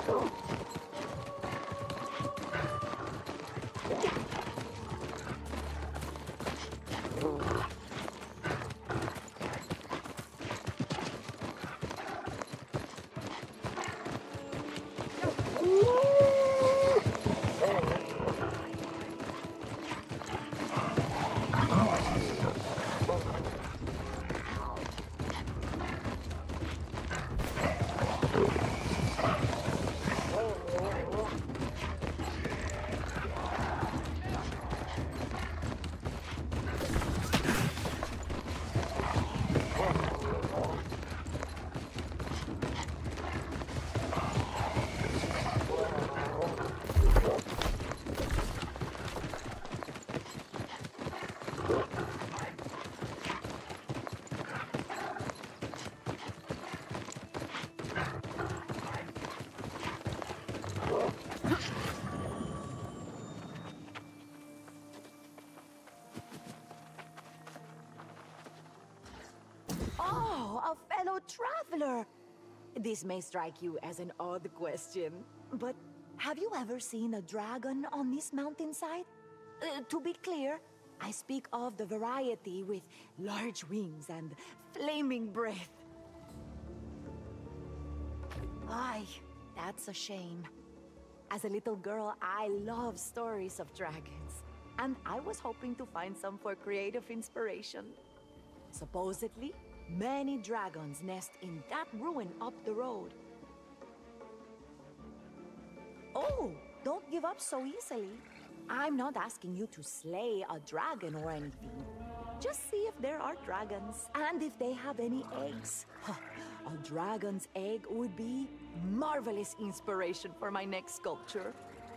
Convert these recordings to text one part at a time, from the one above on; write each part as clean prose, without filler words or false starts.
Oh, a fellow traveler! This may strike you as an odd question, but have you ever seen a dragon on this mountainside? To be clear, I speak of the variety with large wings and flaming breath. Ay, that's a shame. As a little girl, I love stories of dragons, and I was hoping to find some for creative inspiration. Supposedly, many dragons nest in that ruin up the road. Oh, don't give up so easily. I'm not asking you to slay a dragon or anything. Just see if there are dragons, and if they have any eggs. A dragon's egg would be marvelous inspiration for my next sculpture.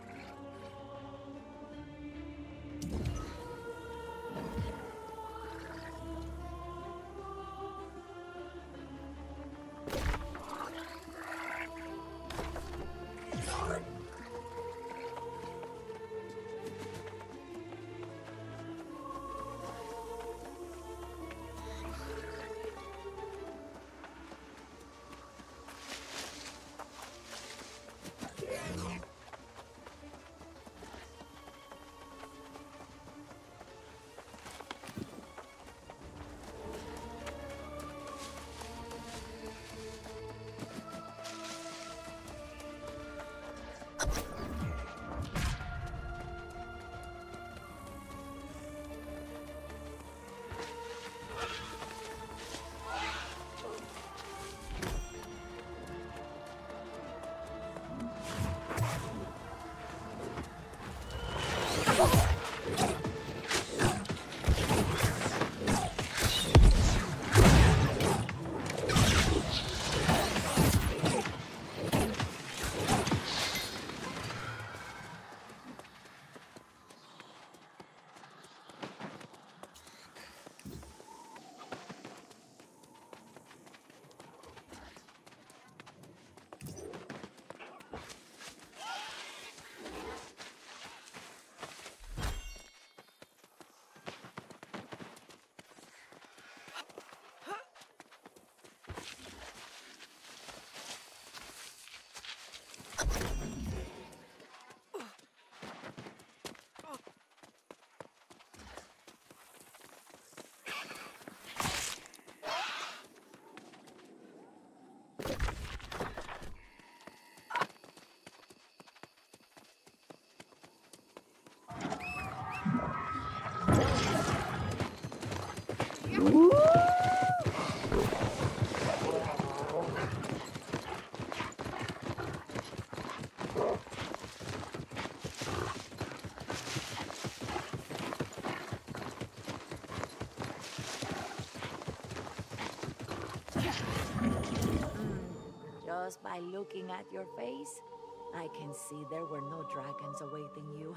Just by looking at your face, I can see there were no dragons awaiting you.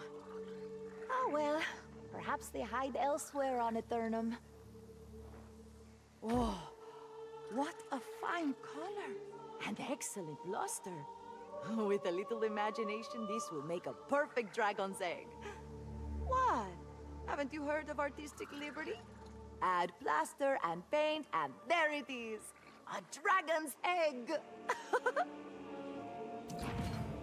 Ah, well, perhaps they hide elsewhere on Eternum. Oh, what a fine color and excellent luster. With a little imagination, this will make a perfect dragon's egg. What? Haven't you heard of artistic liberty? Add plaster and paint, and there it is! A dragon's egg!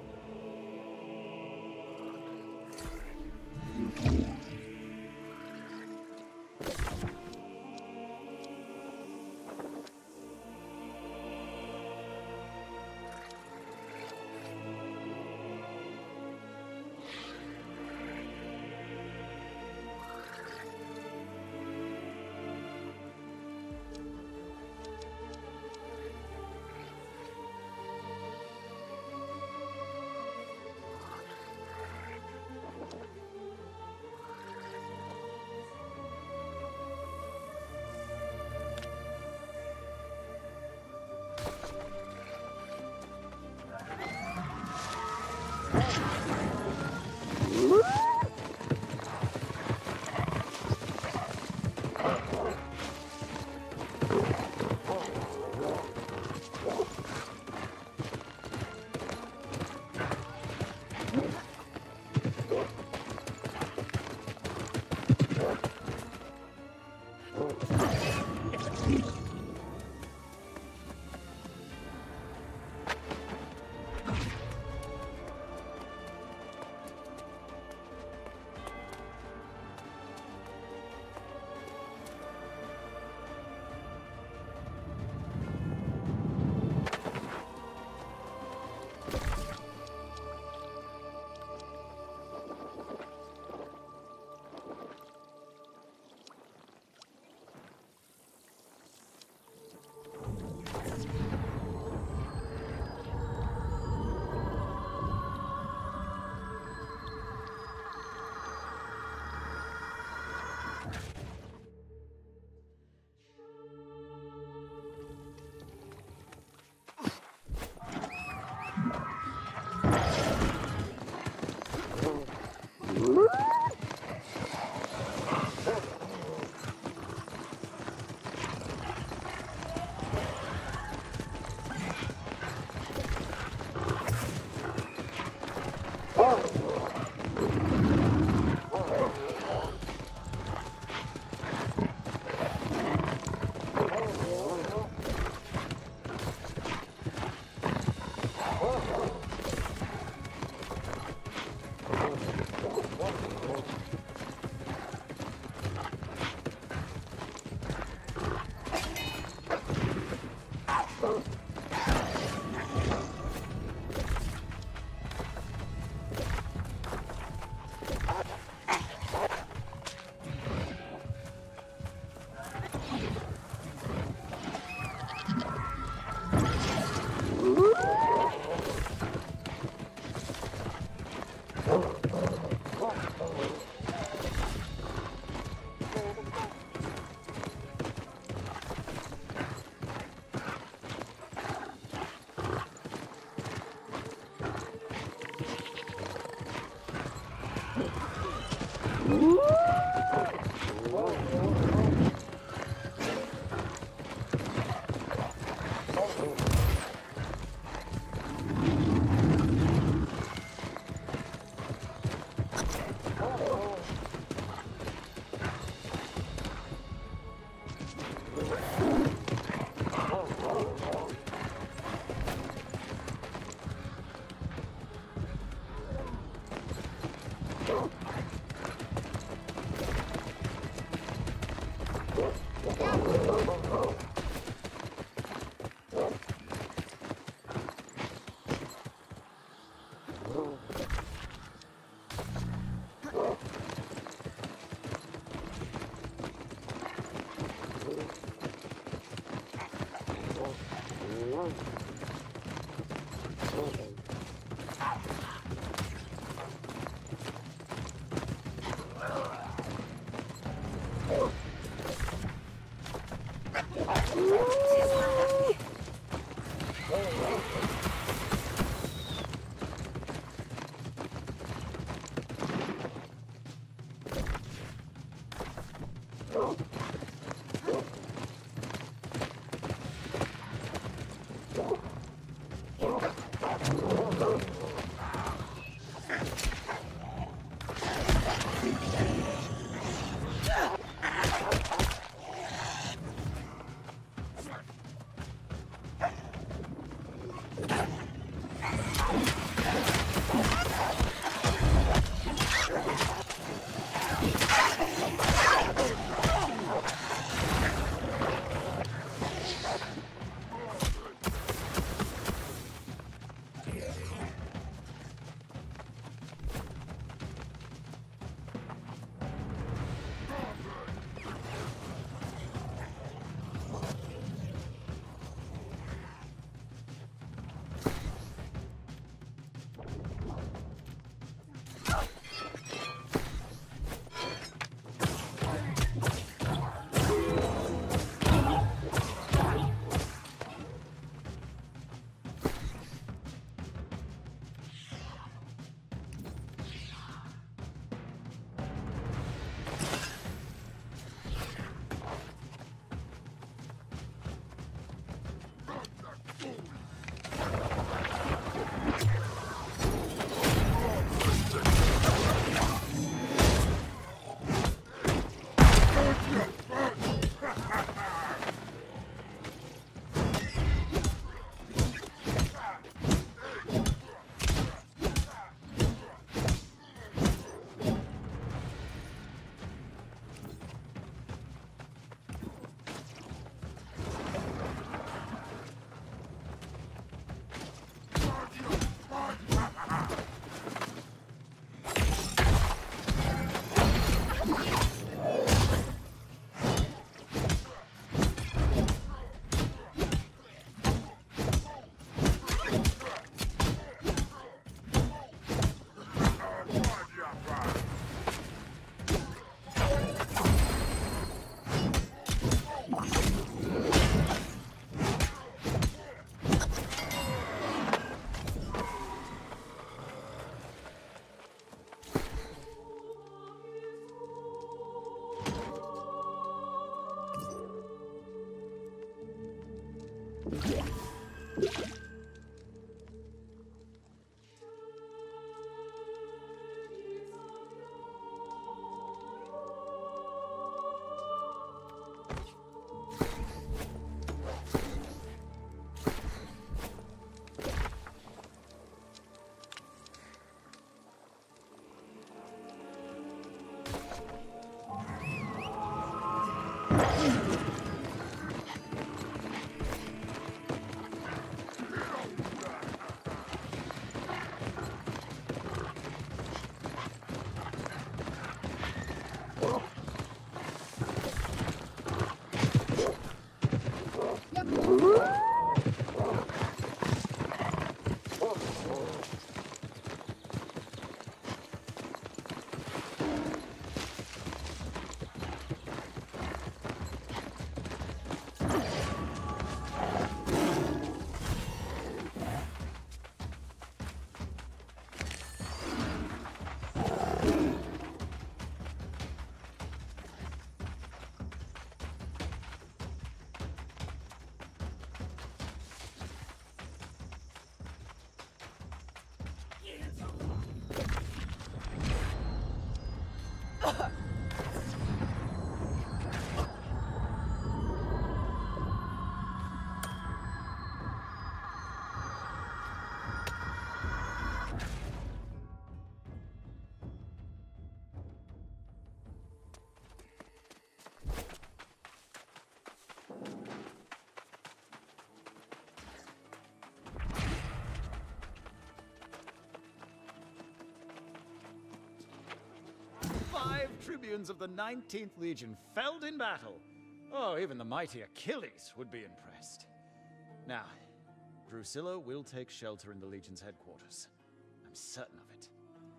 Tribunes of the 19th Legion felled in battle. Oh, even the mighty Achilles would be impressed. Now, Drusilla will take shelter in the Legion's headquarters. I'm certain of it.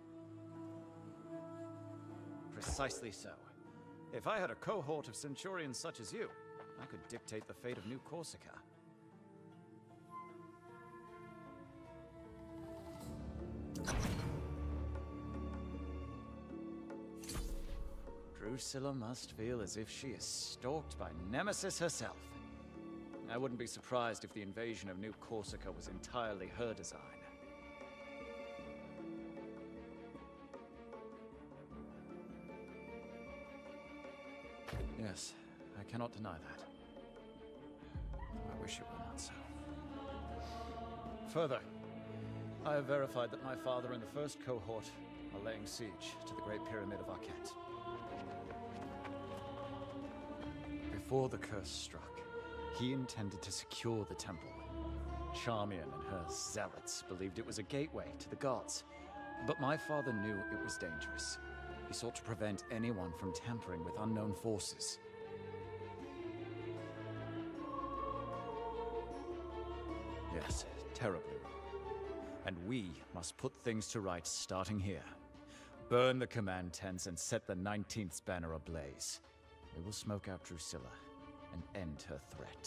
Precisely so. If I had a cohort of Centurions such as you, I could dictate the fate of New Corsica. Drusilla must feel as if she is stalked by Nemesis herself. I wouldn't be surprised if the invasion of New Corsica was entirely her design. Yes, I cannot deny that. I wish it were not so. Further, I have verified that my father and the first cohort are laying siege to the Great Pyramid of Arquette. Before the curse struck, he intended to secure the temple. Charmian and her zealots believed it was a gateway to the gods, but my father knew it was dangerous. He sought to prevent anyone from tampering with unknown forces. Yes, terribly wrong. And we must put things to rights starting here. Burn the command tents and set the 19th's banner ablaze. We will smoke out Drusilla and end her threat.